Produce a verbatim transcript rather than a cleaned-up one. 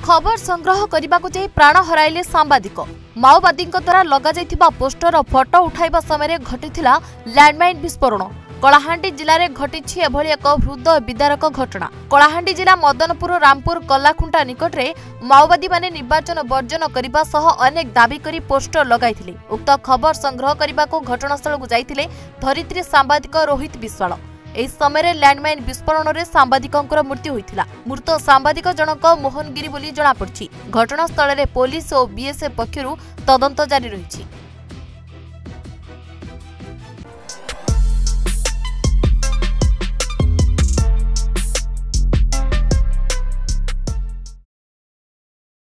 खबर संग्रह करने को जाई प्राण हराइले सांबादिक। माओवादी द्वारा लगा जाइथिबा पोस्टर और फोटो उठाइबा समय घटिथिला लैंडमाइन विस्फोरण। कलाहांडी जिले में घटी एभली एक हृदय विदारक घटना। कलाहांडी जिला मदनपुर रामपुर कलाखुंटा निकट में माओवादी माने निर्वाचन वर्जन करने सह अनेक दाबी करी पोस्टर लगाइथिले। उक्त खबर संग्रह करने को घटनास्थल को जाइथिले धरित्री सांबादिक रोहित विश्वाल। एही समय लैंडमाइन विस्फोरण में सांबादिकंकर मृत्यु होइथिला। मृत सांबादिक जनक मोहनगिरी बोली जणापड़िछि। घटनास्थल में पुलिस और बीएसएफ पक्षरु तदंत जारी रहिछि।